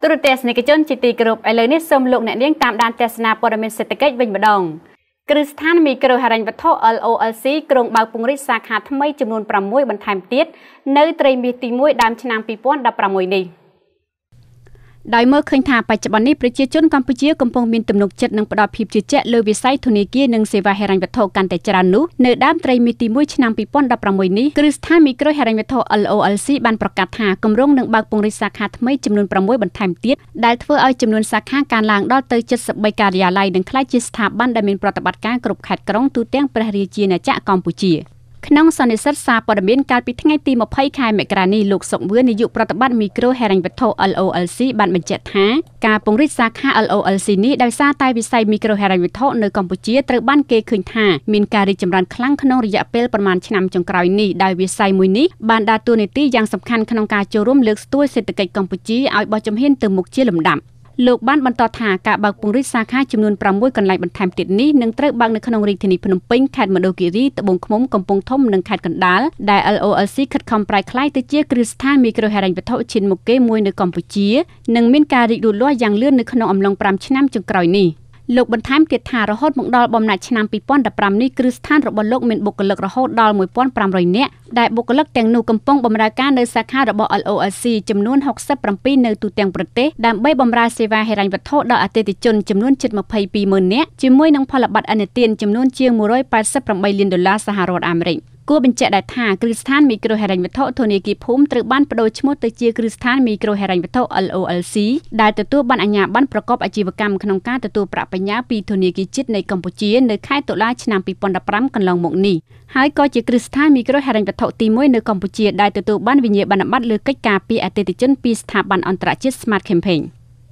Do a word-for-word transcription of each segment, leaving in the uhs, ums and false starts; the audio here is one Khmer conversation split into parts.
ទូរទស្សនិកជនជាទីគោរពឥឡូវនេះសូមលោកអ្នកនាងតាមដានទស្សនាព័ត៌មានសេដ្ឋកិច្ចវិញម្ដងគ្រឹះស្ថានមីក្រូហិរញ្ញវត្ថុ L O L C ក្រុងបើកពង្រីកសាខាថ្មីចំនួនប្រាំមួយបន្ថែមទៀតនៅត្រីមាសទីមួយដើមឆ្នាំពីរពាន់ដប់ប្រាំមួយនេះដោយមើលឃើញថាបច្ចុប្បន្ននេះប្រជាជនកម្ពុជាកំពុងមានទំនុកចិត្តនិងផ្ដល់ភាពជឿជាក់លើវិស័យធនាគារនិងសេវាហិរញ្ញវត្ថុកាន់តែច្រើននោះនៅដើមត្រីមាសទីមួយឆ្នាំពីរពាន់ដប់ប្រាំមួយនេះគ្រឹះស្ថានមីក្រូហិរញ្ញវត្ថុ L O L C បានប្រកាសថាគម្រោងនឹងបើកពង្រីកសាខាថ្មីចំនួនប្រាំមួយបន្ថែមទៀតដែលធ្វើឲ្យចំនួនសាខាកើនឡើងដល់ទៅជិតសិបបីការិយាល័យនិងក្លាយជាស្ថាប័នដែលមានប្រតិបត្តិការគ្រប់ខេត្តក្រុងទូទាំងព្រះរាជាណាចក្រកម្ពុជាក្នុងសន្និសីទសារព័ត៌មានកាលពីថ្ងៃទីម្ភៃខែមករានេះលោកសុកវឿននាយកប្រតិបត្តិមីក្រូហិរញ្ញវត្ថុ L O L C បានបញ្ជាក់ថាការពង្រីកសាខា L O L C នេះដោយសារតែវិស័យមីក្រូហិរញ្ញវត្ថុនៅកម្ពុជាត្រូវបានគេឃើញថាមានការរីកចម្រើនខ្លាំងក្នុងរយៈពេលប្រមាណឆ្នាំចុងក្រោយនេះដោយវិស័យមួយនេះបានដើរតួនាទីយ៉ាងសំខាន់ក្នុងការចូលរួមលើកស្ទួយសេដ្ឋកិច្ចកម្ពុជាឲ្យបោះជំហានទៅមុខជាលំដាប់លោកបានបន្តថាការបើកពង្រីកសាខាចំនួនប្រាំមួយកន្លែងបន្ថែមទៀតនេះនឹងត្រូវបើកនៅក្នុងរាជធានីភ្នំពេញខេត្តមណ្ឌលគិរីត្បូងឃ្មុំកំពង់ធំនិងខេត្តកណ្ដាលដែល L O L C ខិតខំប្រែក្លាយទៅជាគ្រឹះស្ថានមីក្រូហិរញ្ញវត្ថុឈានមុខគេមួយនៅកម្ពុជានិងមានការរីកលូតលាស់យ៉ាងលឿននៅក្នុងអំឡុងប្រាំឆ្នាំចុងក្រោយនេះលោកបន្ថែមទៀតថារហូតមកដល់បំណាច់ឆ្នាំពីរពាន់ដប់ប្រាំនេះគ្រឹះស្ថានរបស់លោកមានបុគ្គលិករហូតដល់មួយពាន់ប្រាំរយនាក់ដែលបុគ្គលិកទាំងនោះកំពុងបម្រើការនៅសាខារបស់ L O L C ចំនួនហុកសិបប្រាំពីរនៅទូទាំងប្រទេសដើម្បីបម្រើសេវាហិរញ្ញវត្ថុដល់អតិថិជនចំនួនជិតម្ភៃពីរម៉ឺននាក់ជាមួយនឹងផលប័ត្រឥណទានចំនួនជាងមួយរយប៉ែតសិបប្រាំបីលានដុល្លារសហរដ្ឋអាមេរិកគួរបញ្ជាក់ដែរថាគ្រឹះស្ថានមីក្រូហិរញ្ញវត្ថុធនាគារភូមិត្រូវបានប្តូរឈ្មោះទៅជាគ្រឹះស្ថានមីក្រូហិរញ្ញវត្ថុ L O L C ដែលទទួលបានអាជ្ញាប័ណ្ណប្រកបអាជីវកម្មក្នុងការទទួលប្រាក់បញ្ញើពីធនាគារជាតិនៃកម្ពុជានៅខែតុលាឆ្នាំពីរពាន់ដប់ប្រាំកន្លងមកនេះហើយក៏ជាគ្រឹះស្ថានមីក្រូហិរញ្ញវត្ថុទីមួយនៅកម្ពុជាដែលទទួលបានវិញ្ញាបនបត្រលើកិច្ចការពីអតិថិជនពីស្ថាប័នអន្តរជាតិ Smart Campaign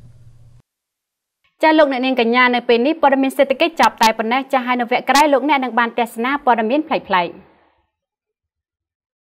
ចាលោកអ្នកនាងកញ្ញានៅពេលនេះព័ត៌មានសេដ្ឋកិច្ចចាប់តែប៉ុណ្ណេះចាស់ហើយនៅវគ្គក្រោយលោកអ្នកនឹងបានទស្សនាព័ត៌មានប្លែកៗ